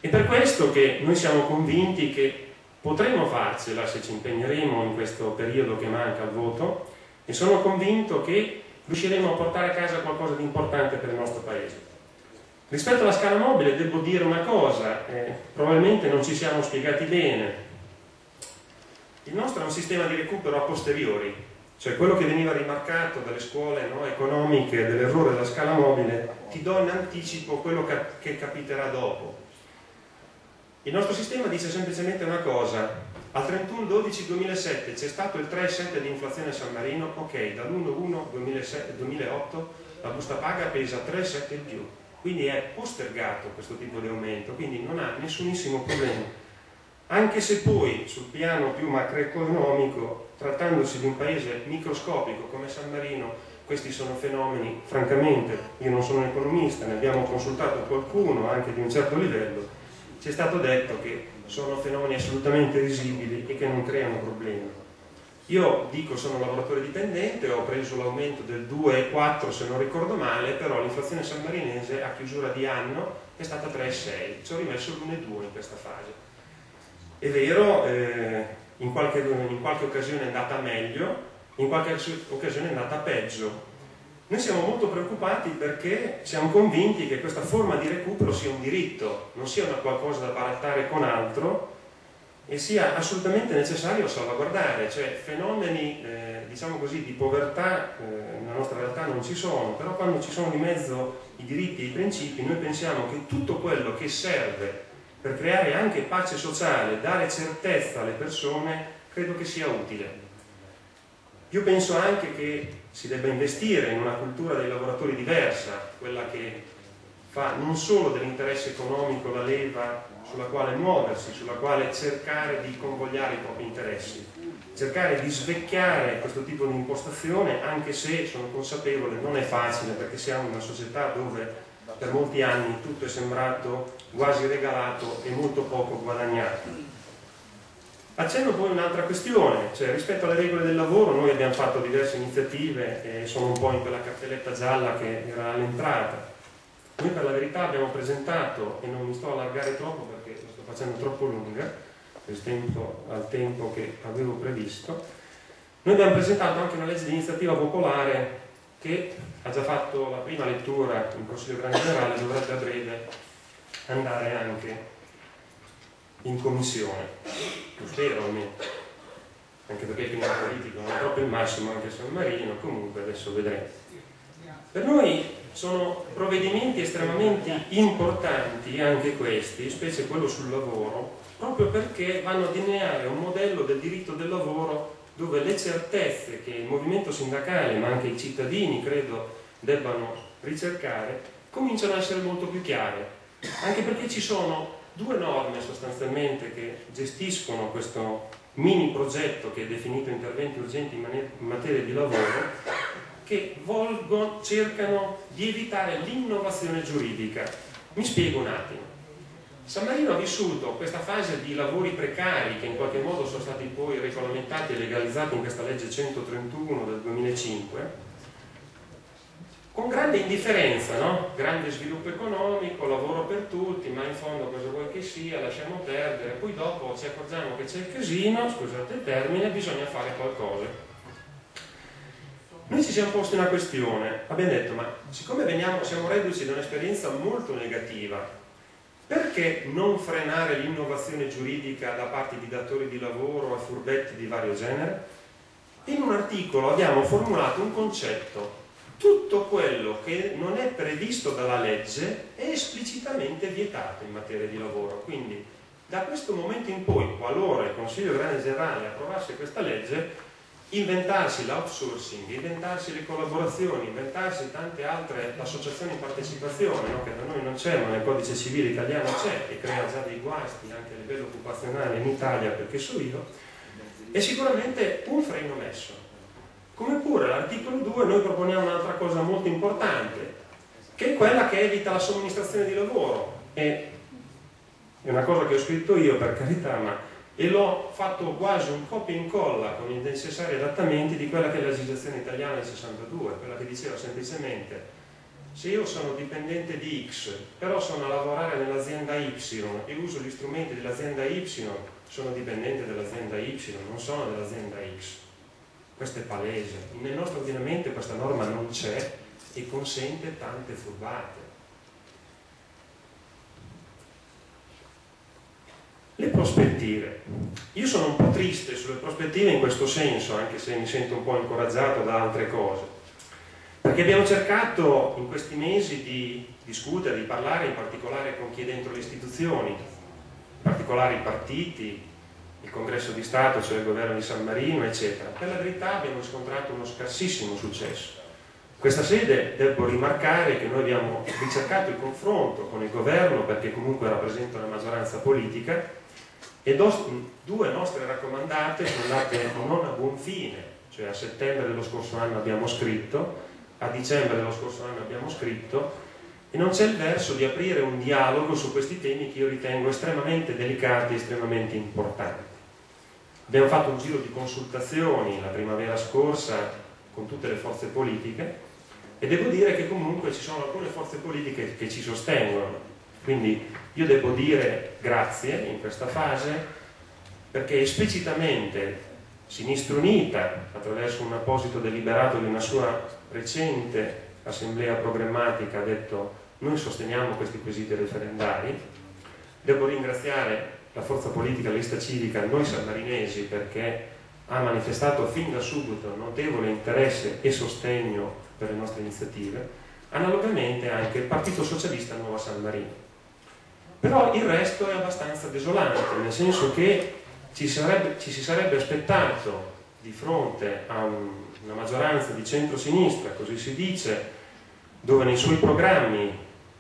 È per questo che noi siamo convinti che potremo farcela se ci impegneremo in questo periodo che manca al voto, e sono convinto che riusciremo a portare a casa qualcosa di importante per il nostro Paese. Rispetto alla scala mobile devo dire una cosa, probabilmente non ci siamo spiegati bene. Il nostro è un sistema di recupero a posteriori, cioè quello che veniva rimarcato dalle scuole economiche dell'errore della scala mobile ti do in anticipo quello che capiterà dopo. Il nostro sistema dice semplicemente una cosa: al 31/12/2007 c'è stato il 3,7 di inflazione a San Marino, ok, dall'1/1/2008 la busta paga pesa 3,7 in più, quindi è postergato questo tipo di aumento, quindi non ha nessunissimo problema. Anche se poi sul piano più macroeconomico, trattandosi di un paese microscopico come San Marino, questi sono fenomeni, francamente, io non sono un economista, ne abbiamo consultato qualcuno anche di un certo livello, ci è stato detto che sono fenomeni assolutamente risibili e che non creano problemi. Io dico sono un lavoratore dipendente, ho preso l'aumento del 2,4 se non ricordo male, però l'inflazione sammarinese a chiusura di anno è stata 3,6, ci ho rimesso l'1,2 in questa fase. È vero, in qualche occasione è andata meglio, in qualche occasione è andata peggio. Noi siamo molto preoccupati perché siamo convinti che questa forma di recupero sia un diritto, non sia una qualcosa da barattare con altro, e sia assolutamente necessario salvaguardare, cioè fenomeni diciamo così di povertà nella nostra realtà non ci sono, però quando ci sono di mezzo i diritti e i principi noi pensiamo che tutto quello che serve per creare anche pace sociale, dare certezza alle persone, credo che sia utile. Io penso anche che si debba investire in una cultura dei lavoratori diversa, quella che fa non solo dell'interesse economico la leva sulla quale muoversi, sulla quale cercare di convogliare i propri interessi, cercare di svecchiare questo tipo di impostazione, anche se sono consapevole non è facile, perché siamo in una società dove per molti anni tutto è sembrato quasi regalato e molto poco guadagnato. Accenno poi un'altra questione, cioè rispetto alle regole del lavoro noi abbiamo fatto diverse iniziative e sono un po' in quella cartelletta gialla che era all'entrata. Noi per la verità abbiamo presentato, e non mi sto a allargare troppo perché lo sto facendo troppo lunga rispetto al tempo che avevo previsto, noi abbiamo presentato anche una legge di iniziativa popolare che ha già fatto la prima lettura in Consiglio Grande Generale, dovrebbe a breve andare anche in commissione, lo spero almeno, anche perché il clima politico non è proprio il massimo anche a San Marino, comunque adesso vedremo. Per noi sono provvedimenti estremamente importanti anche questi, specie quello sul lavoro, proprio perché vanno a delineare un modello del diritto del lavoro dove le certezze che il movimento sindacale, ma anche i cittadini, credo, debbano ricercare, cominciano a essere molto più chiare, anche perché ci sono due norme sostanzialmente che gestiscono questo mini progetto che è definito interventi urgenti in materia di lavoro, che cercano di evitare l'innovazione giuridica. Mi spiego un attimo. San Marino ha vissuto questa fase di lavori precari che in qualche modo sono stati poi regolamentati e legalizzati in questa legge 131 del 2005 con grande indifferenza, no? Grande sviluppo economico, lavoro per tutti, ma in fondo cosa vuoi che sia, lasciamo perdere, poi dopo ci accorgiamo che c'è il casino, scusate il termine, bisogna fare qualcosa. Noi ci siamo posti una questione, abbiamo detto, ma siccome siamo reduci da un'esperienza molto negativa, perché non frenare l'innovazione giuridica da parte di datori di lavoro e furbetti di vario genere? In un articolo abbiamo formulato un concetto: tutto quello che non è previsto dalla legge è esplicitamente vietato in materia di lavoro. Quindi da questo momento in poi, qualora il Consiglio Grande Generale approvasse questa legge, inventarsi l'outsourcing, inventarsi le collaborazioni, inventarsi tante altre associazioni in partecipazione, no? Che da noi non c'è, ma nel codice civile italiano c'è, e crea già dei guasti anche a livello occupazionale in Italia, perché so io, è sicuramente un freno messo. Come pure all'articolo 2 noi proponiamo un'altra cosa molto importante, che è quella che evita la somministrazione di lavoro. È una cosa che ho scritto io, per carità, e l'ho fatto quasi un copia e incolla con i necessari adattamenti di quella che è la legislazione italiana del 62, quella che diceva semplicemente: se io sono dipendente di X, però sono a lavorare nell'azienda Y Y e uso gli strumenti dell'azienda Y, sono dipendente dell'azienda Y, non sono dell'azienda X. Questo è palese. Nel nostro ordinamento questa norma non c'è e consente tante furbate. Le prospettive. Io sono un po' triste sulle prospettive in questo senso, anche se mi sento un po' incoraggiato da altre cose, perché abbiamo cercato in questi mesi di discutere, di parlare in particolare con chi è dentro le istituzioni, in particolare i partiti, il Congresso di Stato, cioè il governo di San Marino, eccetera. Per la verità abbiamo riscontrato uno scarsissimo successo. In questa sede devo rimarcare che noi abbiamo ricercato il confronto con il governo, perché comunque rappresenta una maggioranza politica, e due nostre raccomandate sono andate non a buon fine, cioè a settembre dello scorso anno abbiamo scritto, a dicembre dello scorso anno abbiamo scritto, e non c'è il verso di aprire un dialogo su questi temi che io ritengo estremamente delicati e estremamente importanti. Abbiamo fatto un giro di consultazioni la primavera scorsa con tutte le forze politiche e devo dire che comunque ci sono alcune forze politiche che ci sostengono, quindi io devo dire grazie in questa fase, perché esplicitamente Sinistra Unita, attraverso un apposito deliberato di una sua recente assemblea programmatica, ha detto: noi sosteniamo questi quesiti referendari. Devo ringraziare la forza politica, la lista civica, noi sammarinesi, perché ha manifestato fin da subito notevole interesse e sostegno per le nostre iniziative, analogamente anche il Partito Socialista Nuova San Marino. Però il resto è abbastanza desolante, nel senso che ci si sarebbe aspettato, di fronte a una maggioranza di centro-sinistra, così si dice, dove nei suoi programmi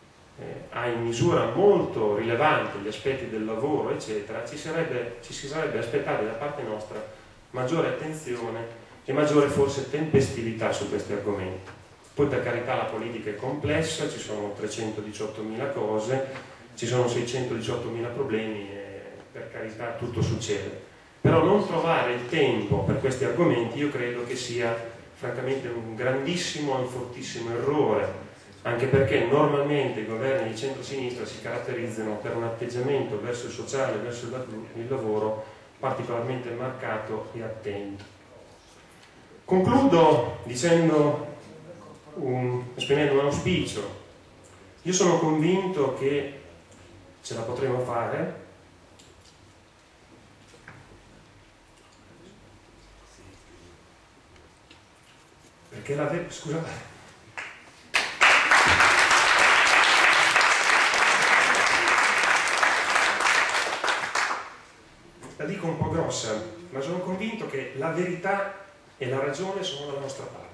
ha in misura molto rilevante gli aspetti del lavoro, eccetera, ci si sarebbe aspettati da parte nostra maggiore attenzione e maggiore forse tempestività su questi argomenti. Poi, per carità, la politica è complessa, ci sono 318.000 cose, ci sono 618.000 problemi e per carità tutto succede. Però non trovare il tempo per questi argomenti io credo che sia francamente un grandissimo e un fortissimo errore, anche perché normalmente i governi di centro-sinistra si caratterizzano per un atteggiamento verso il sociale, verso il lavoro particolarmente marcato e attento. Concludo dicendo, esprimendo un auspicio. Io sono convinto che ce la potremo fare, perché scusate. La dico un po' grossa, ma sono convinto che la verità e la ragione sono dalla nostra parte.